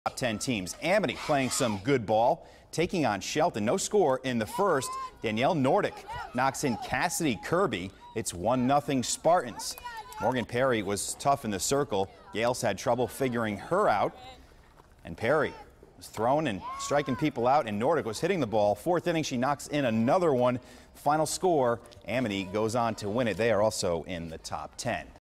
Top 10 teams. Amity playing some good ball, taking on Shelton. No score in the first. Danielle Nordic knocks in Cassidy Kirby. It's 1-0 Spartans. Morgan Perry was tough in the circle. Gales had trouble figuring her out. And Perry was throwing and striking people out, and Nordic was hitting the ball. Fourth inning, she knocks in another one. Final score, Amity goes on to win it. They are also in the top 10.